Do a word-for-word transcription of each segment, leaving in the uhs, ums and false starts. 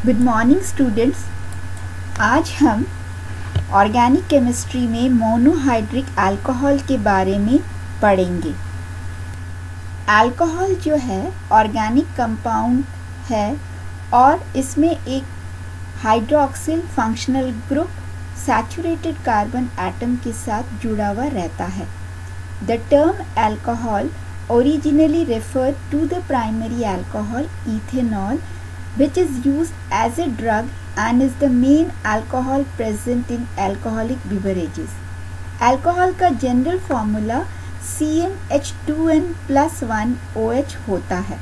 Good morning students. आज हम organic chemistry में मोनोहाइड्रिक अल्कोहल के बारे में पढ़ेंगे। अल्कोहल जो है ऑर्गेनिक कंपाउंड है और इसमें एक hydroxyl functional group saturated carbon atom के साथ जुड़ा हुआ रहता है। The term alcohol originally referred to the primary alcohol ethanol, which is used as a drug and is the main alcohol present in alcoholic beverages. Alcohol का general formula C N H two N plus one O H होता है।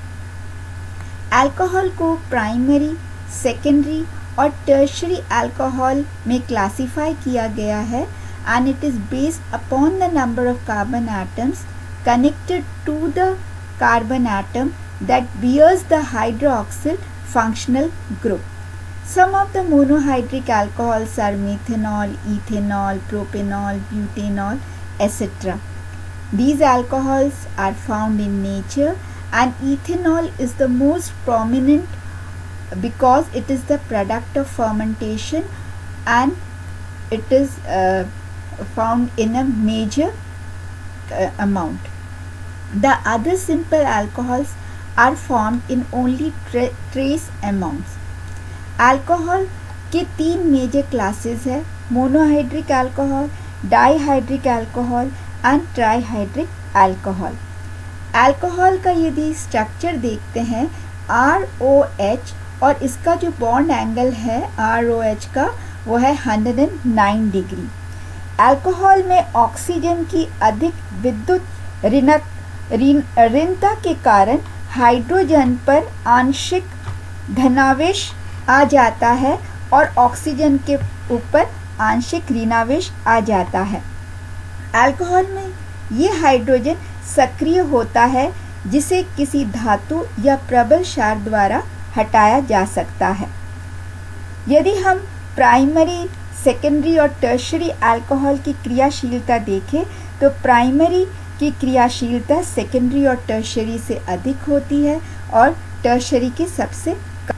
अल्कोहल को primary, secondary और tertiary alcohol में classify किया गया है and it is based upon the number of carbon atoms connected to the carbon atom that bears the hydroxyl functional group. Some of the monohydric alcohols are methanol, ethanol, propanol, butanol, et cetera. These alcohols are found in nature and ethanol is the most prominent because it is the product of fermentation and it is uh, found in a major uh, amount. The other simple alcohols are formed in only tra trace amounts. अल्कोहल के तीन major classes है: monohydric alcohol, dihydric alcohol and trihydric alcohol. Alcohol का यदि structure देखते हैं are O H और इसका जो बॉन्ड एंगल है आर ओ एच का वो है one hundred and nine degree. Alcohol में ऑक्सीजन की अधिक विद्युत ऋणक ऋणता के कारण हाइड्रोजन पर आंशिक धनावेश आ जाता है और ऑक्सीजन के ऊपर आंशिक ऋणावेश आ जाता है। अल्कोहल में ये हाइड्रोजन सक्रिय होता है जिसे किसी धातु या प्रबल क्षार द्वारा हटाया जा सकता है। यदि हम प्राइमरी, सेकेंडरी और टर्शरी अल्कोहल की क्रियाशीलता देखें तो प्राइमरी की क्रियाशीलता सेकेंडरी और टर्शरी से अधिक होती है और टर्शरी की सबसे कम।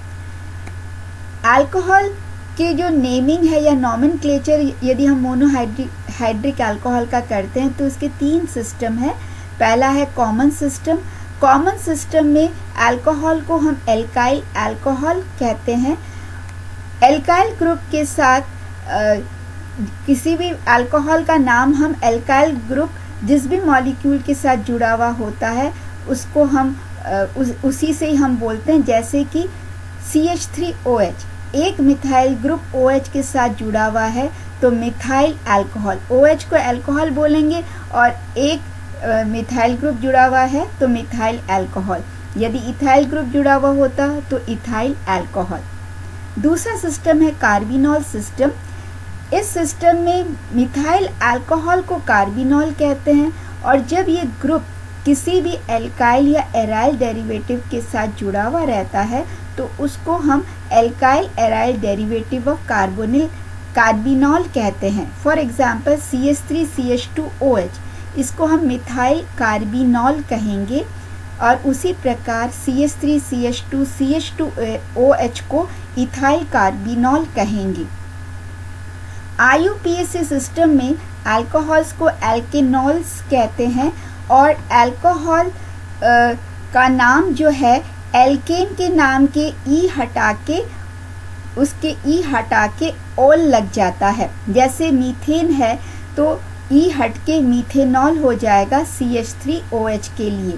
अल्कोहल के जो नेमिंग है या नॉमेनक्लेचर यदि हम मोनोहाइड्रिक हाइड्रिक अल्कोहल का करते हैं तो इसके तीन सिस्टम है। पहला है कॉमन सिस्टम। कॉमन सिस्टम में अल्कोहल को हम एल्काइल अल्कोहल कहते हैं। एल्काइल ग्रुप के साथ आ, किसी भी अल्कोहल का नाम हम एल्काइल ग्रुप जिस भी मॉलिक्यूल के साथ जुड़ा हुआ होता है उसको हम आ, उस, उसी से ही हम बोलते हैं। जैसे कि C H three O H एक मिथाइल ग्रुप ओ एच के साथ जुड़ा हुआ है तो मिथाइल अल्कोहल, ओ एच को अल्कोहल बोलेंगे और एक आ, मिथाइल ग्रुप जुड़ा हुआ है तो मिथाइल अल्कोहल। यदि इथाइल ग्रुप जुड़ा हुआ होता तो इथाइल अल्कोहल। दूसरा सिस्टम है कार्बिनॉल सिस्टम। इस सिस्टम में मिथाइल अल्कोहल को कार्बिनॉल कहते हैं और जब ये ग्रुप किसी भी एल्काइल या एराइल डेरिवेटिव के साथ जुड़ा हुआ रहता है तो उसको हम alkyl aryl derivative of carbonyl carbinol कहते हैं। For example C H three C H two O H, इसको हम मिथाइल कार्बिनॉल कहेंगे और उसी प्रकार C H three C H two C H two O H को इथाइल कार्बिनॉल कहेंगे। I U P A C system में alcohols को एल्केनॉल्स कहते हैं और अल्कोहल का नाम जो है एल्केन के नाम के ई हटा के उसके ई हटा के ओल लग जाता है। जैसे मीथेन है तो ई हट के मीथेनॉल हो जाएगा C H three O H के लिए।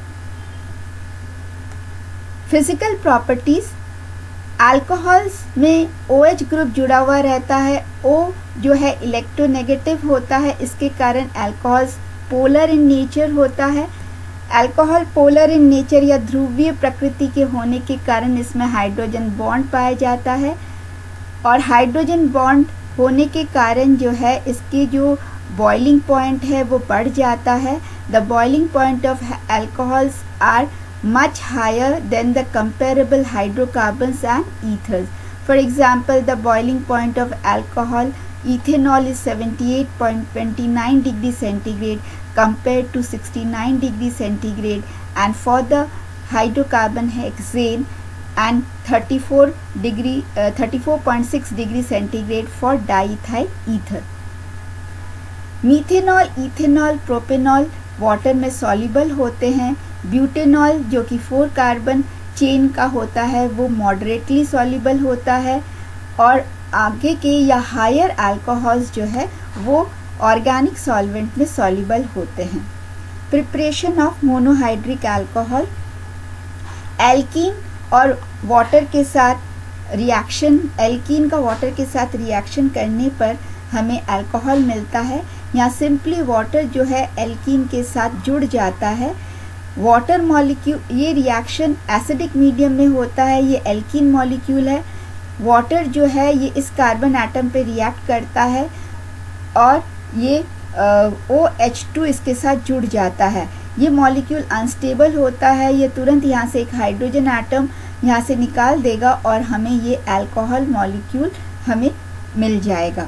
फिजिकल प्रॉपर्टीज, अल्कोहल्स में ओ एच ग्रुप जुड़ा हुआ रहता है। O जो है इलेक्ट्रोनेगेटिव होता है, इसके कारण अल्कोहल्स पोलर इन नेचर होता है। अल्कोहल पोलर इन नेचर या ध्रुवीय प्रकृति के होने के कारण इसमें हाइड्रोजन बॉन्ड पाया जाता है और हाइड्रोजन बॉन्ड होने के कारण जो है इसकी जो बॉइलिंग पॉइंट है वो बढ़ जाता है। The boiling point of alcohols are much higher than the comparable hydrocarbons and ethers. For example, the boiling point of alcohol ethanol is seventy-eight point two nine degree centigrade compared to sixty-nine degree centigrade, and for the hydrocarbon hexane and thirty-four degree uh, thirty-four point six degree centigrade for diethyl ether. Methanol, ethanol, propanol water में soluble होते हैं। Butanol जो कि four carbon chain का होता है वो moderately soluble होता है, और आगे के या हायर अल्कोहल्स जो है वो ऑर्गेनिक सॉल्वेंट में सॉल्युबल होते हैं। Preparation of monohydric alcohol, alkene और वाटर के साथ रिएक्शन, एल्कीन का वाटर के साथ रिएक्शन करने पर हमें अल्कोहल मिलता है। यहाँ सिंपली वाटर जो है एल्कीन के साथ जुड़ जाता है। वाटर मॉलिक्यूल, ये रिएक्शन एसिडिक मीडियम में होता है, ये एल्कीन मॉलिक्यूल है। वाटर जो है ये इस कार्बन एटम पे रिएक्ट करता है और ये ओ एच टू इसके साथ जुड़ जाता है। ये मॉलिक्यूल अनस्टेबल होता है, ये तुरंत यहाँ से एक हाइड्रोजन एटम यहाँ से निकाल देगा और हमें ये अल्कोहल मॉलिक्यूल हमें मिल जाएगा।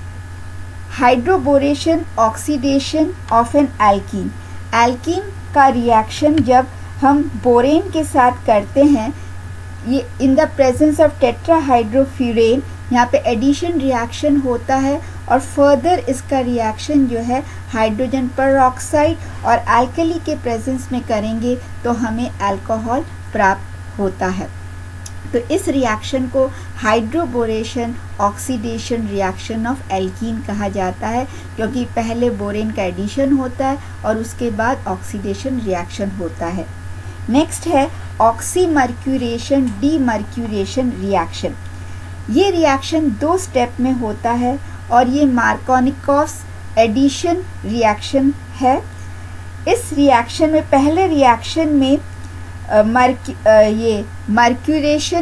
Hydroboration, oxidation of an alkene. Alkene का रिएक्शन जब हम बोरेन के साथ करते हैं, ये in the presence of tetrahydrofuran, यहाँ पे एडिशन रिएक्शन होता है और फर्दर इसका रिएक्शन जो है हाइड्रोजन पेरोक्साइड और अल्कली के प्रेजेंस में करेंगे तो हमें अल्कोहल प्राप्त होता है। तो इस रिएक्शन को hydroboration oxidation reaction of alkene कहा जाता है, क्योंकि पहले बोरेन का एडिशन होता है और उसके बाद ऑक्सीडेशन रिएक्शन होता है। नेक्स्ट है ऑक्सीमर्क्यूरेशन डीमर्क्यूरेशन रिएक्शन। ये रिएक्शन दो स्टेप में होता है और ये मार्कोनिकॉफ एडिशन रिएक्शन है। इस रिएक्शन में, पहले रिएक्शन में मर्क्यू ये मर्क्यूरेशन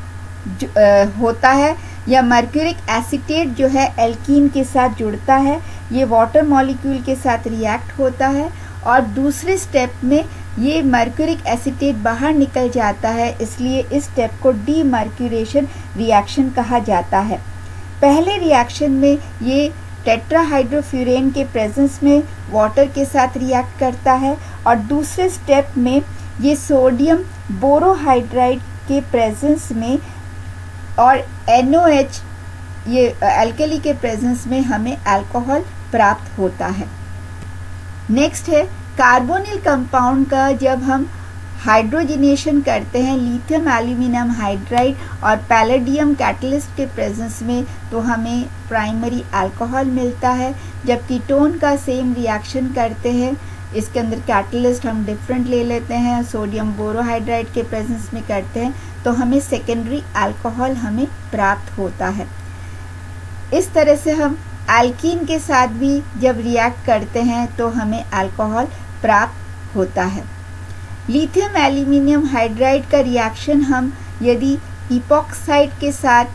होता है या मर्क्यूरिक एसीटेट जो है एल्कीन के साथ जुड़ता है, ये वाटर मॉलिक्यूल के साथ रिएक्ट होता है और दूसरे स्टेप में ये मर्क्यूरिक एसीटेट बाहर निकल जाता है, इसलिए इस स्टेप को डीमर्क्यूरेशन रिएक्शन कहा जाता है। पहले रिएक्शन में ये टेट्राहाइड्रोफ्यूरेन के प्रेजेंस में वाटर के साथ रिएक्ट करता है और दूसरे स्टेप में ये सोडियम बोरोहाइड्राइड के प्रेजेंस में और एन ओ एच ये अल्कली के प्रेजेंस में हमें अल्कोहल प्राप्त होता है। नेक्स्ट है कार्बोनिल कंपाउंड का जब हम हाइड्रोजनेशन करते हैं लिथियम एल्यूमिनियम हाइड्राइड और पैलेडियम कैटलिस्ट के प्रेजेंस में, तो हमें प्राइमरी अल्कोहल मिलता है। जब कीटोन का सेम रिएक्शन करते हैं, इसके अंदर कैटलिस्ट हम डिफरेंट ले लेते हैं, सोडियम बोरोहाइड्राइड के प्रेजेंस में करते हैं, तो हमें सेकेंडरी अल्कोहल हमें प्राप्त होता है। इस तरह से हम एल्कीन के साथ भी जब रिएक्ट करते हैं तो हमें अल्कोहल प्राप्त होता है। लिथियम एल्यूमिनियम हाइड्राइड का रिएक्शन हम यदि इपॉक्साइड के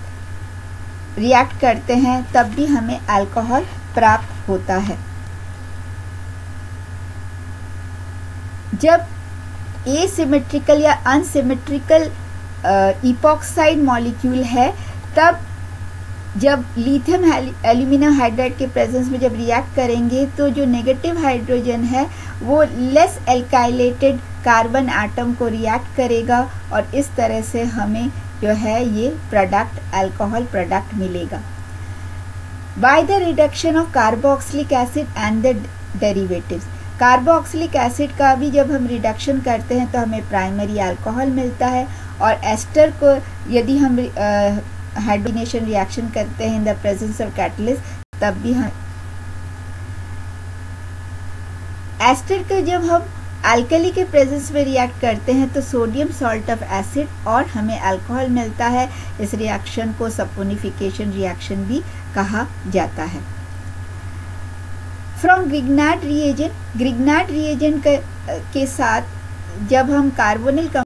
साथ रिएक्ट करते हैं तब भी हमें अल्कोहल प्राप्त होता है। जब एसिमेट्रिकल या अनसिमेट्रिकल इपॉक्साइड मॉलिक्यूल है, तब जब लिथियम एल्यूमिनियम हाइड्राइड के प्रेजेंस में जब रिएक्ट करेंगे तो जो नेगेटिव हाइड्रोजन है वो लेस एल्काइलेटेड कार्बन एटम को रिएक्ट करेगा और इस तरह से हमें जो है ये प्रोडक्ट अल्कोहल प्रोडक्ट मिलेगा। By the reduction of carboxylic acid and the derivatives, carboxylic acid का भी जब हम रिडक्शन करते हैं तो हमें प्राइमरी अल्कोहल मिलता है और एस्टर को यदि हम हाइड्रोजनेशन रिएक्शन करते हैं in the presence of catalyst तब भी हम एस्टर को जब हम अल्कली के प्रेजेंस में रिएक्ट करते हैं तो सोडियम सॉल्ट ऑफ एसिड और हमें अल्कोहल मिलता है। इस रिएक्शन को सपोनिफिकेशन रिएक्शन भी कहा जाता है। From Grignard reagent, Grignard reagent के, के साथ जब हम कार्बोनिल